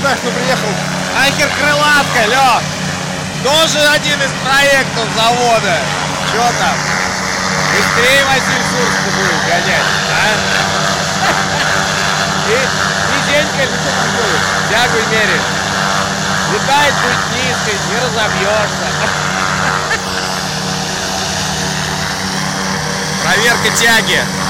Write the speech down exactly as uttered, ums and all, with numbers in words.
знаю, что приехал. Нахер крылатка, Лёх! Тоже один из проектов завода. Чё там? Быстрее Василь Сурску будет гонять, а? И, и Денька, или что там будет? Тягу мерит. Летает будет низко, не разобьешься. Проверка тяги.